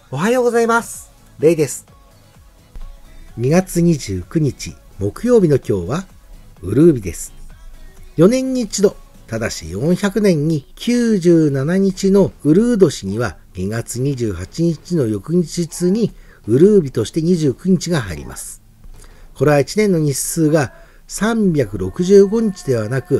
おはようございます。レイです。2月29日木曜日の今日はウルービです。4年に一度、ただし400年に97日のウルー年には2月28日の翌日にウルービとして29日が入ります。これは1年の日数が365日ではなく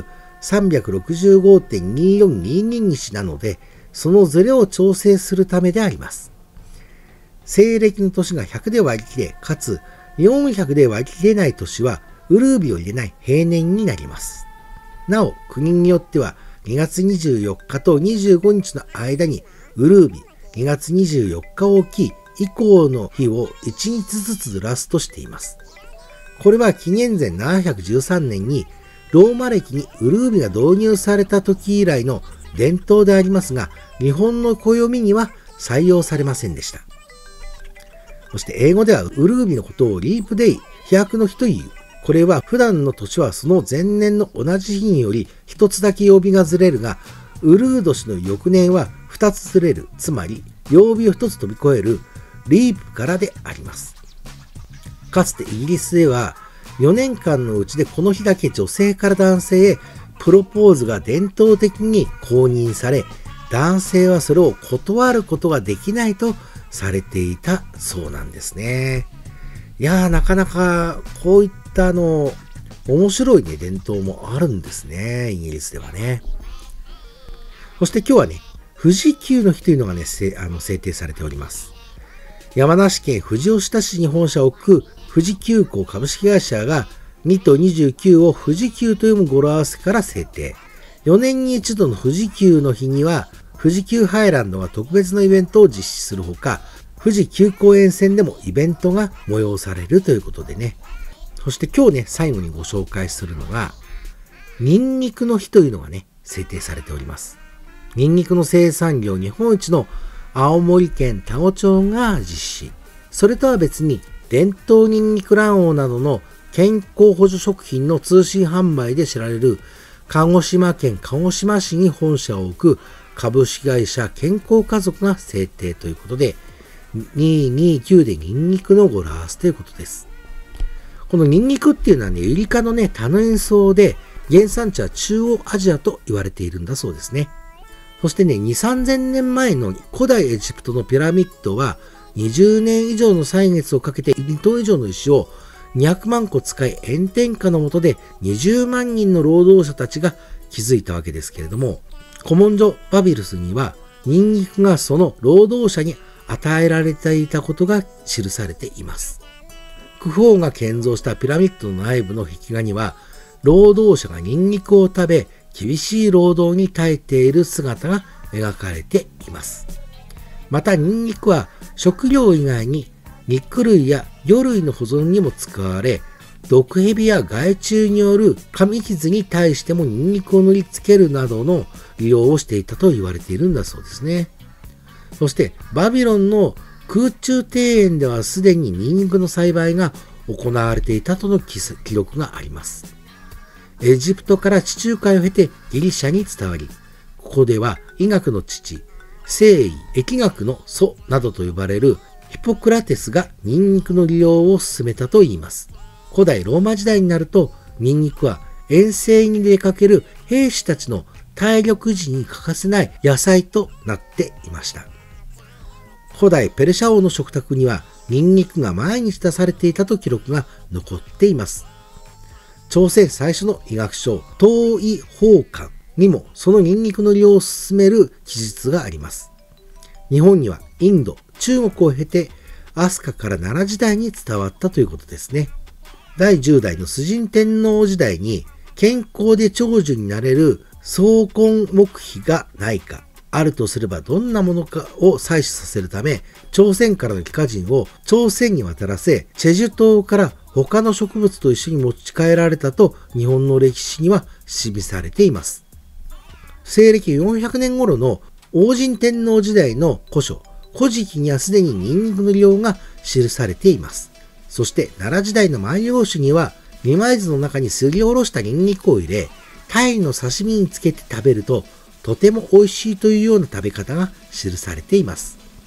365.2422 日なので、そのズレを調整するためであります。西暦の年が100で割り切れ、かつ400で割り切れない年はウルービを入れない平年になります。なお、国によっては2月24日と25日の間にウルービ、2月24日を置き、以降の日を1日ずつずらすとしています。これは紀元前713年にローマ暦にウルービが導入された時以来の伝統でありますが、日本の暦には採用されませんでした。そして英語ではウルービのことをリープデイ、飛躍の日という。これは普段の年はその前年の同じ日により一つだけ曜日がずれるが、ウルー年の翌年は二つずれる、つまり曜日を一つ飛び越えるリープからであります。かつてイギリスでは4年間のうちでこの日だけ女性から男性へプロポーズが伝統的に公認され、男性はそれを断ることができないとされていたそうなんですね。いやー、なかなかこういった面白いね、伝統もあるんですね、イギリスではね。そして今日はね、富士急の日というのがね、制定されております。山梨県富士吉田市に本社を置く富士急行株式会社が2と29を富士急と読む語呂合わせから制定。4年に一度の富士急の日には、富士急ハイランドが特別なイベントを実施するほか、富士急行沿線でもイベントが催されるということでね。そして今日ね、最後にご紹介するのが、ニンニクの日というのがね、制定されております。ニンニクの生産量日本一の青森県田子町が実施。それとは別に、伝統ニンニク卵黄などの健康補助食品の通信販売で知られる、鹿児島県鹿児島市に本社を置く株式会社健康家族が制定ということで、229でニンニクの語呂合わせということです。このニンニクっていうのはね、ユリ科のね、多年草で、原産地は中央アジアと言われているんだそうですね。そしてね、2、3000年前の古代エジプトのピラミッドは、20年以上の歳月をかけて2トン以上の石を200万個使い、炎天下の下で20万人の労働者たちが築いたわけですけれども、古文書バビルスにはニンニクがその労働者に与えられていたことが記されています。クフ王が建造したピラミッドの内部の壁画には、労働者がニンニクを食べ、厳しい労働に耐えている姿が描かれています。またニンニクは食料以外に肉類や魚類の保存にも使われ、毒蛇や害虫による噛み傷に対してもニンニクを塗りつけるなどの利用をしていたと言われているんだそうですね。そしてバビロンの空中庭園ではすでにニンニクの栽培が行われていたとの記録があります。エジプトから地中海を経てギリシャに伝わり、ここでは医学の父、聖医、疫学の祖などと呼ばれるヒポクラテスがニンニクの利用を進めたといいます。古代ローマ時代になると、ニンニクは遠征に出かける兵士たちの体力維持に欠かせない野菜となっていました。古代ペルシャ王の食卓にはニンニクが毎日出されていたと記録が残っています。朝鮮最初の医学書、東医法刊にもそのニンニクの利用を進める記述があります。日本にはインド、中国を経て飛鳥から奈良時代に伝わったということですね。第10代の崇神天皇時代に健康で長寿になれる総根木碑がないか、あるとすればどんなものかを採取させるため、朝鮮からの帰化人を朝鮮に渡らせ、チェジュ島から他の植物と一緒に持ち帰られたと日本の歴史には記されています。西暦400年頃の王神天皇時代の古書、古事記にはすでにニンニクの利用が記されています。そして奈良時代の万葉集には、二枚酢の中にすりおろしたニンニクを入れ、鯛の刺身につけて食べるととても美味しいというような食べ方が記されています。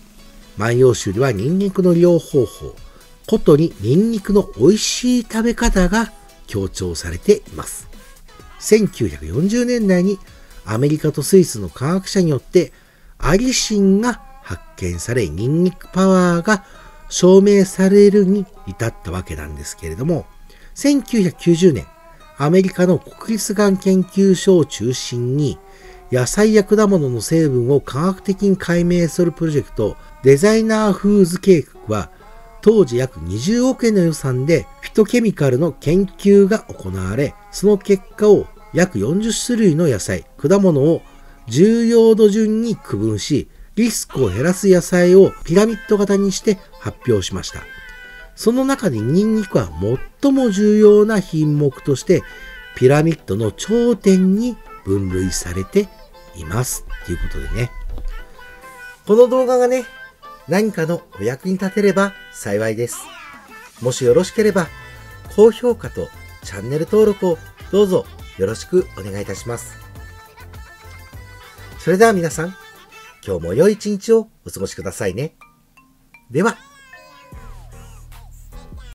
万葉集ではニンニクの利用方法、ことにニンニクの美味しい食べ方が強調されています。1940年代にアメリカとスイスの科学者によってアリシンが発見され、ニンニクパワーが証明されるに至ったわけなんですけれども、1990年、アメリカの国立がん研究所を中心に野菜や果物の成分を科学的に解明するプロジェクトデザイナーフーズ計画は、当時約20億円の予算でフィトケミカルの研究が行われ、その結果を約40種類の野菜、果物を重要度順に区分し、リスクを減らす野菜をピラミッド型にして発表しました。その中でニンニクは最も重要な品目としてピラミッドの頂点に分類されていますということでね。この動画がね、何かのお役に立てれば幸いです。もしよろしければ高評価とチャンネル登録をどうぞよろしくお願いいたします。それでは皆さん、今日も良い一日をお過ごしくださいね。では。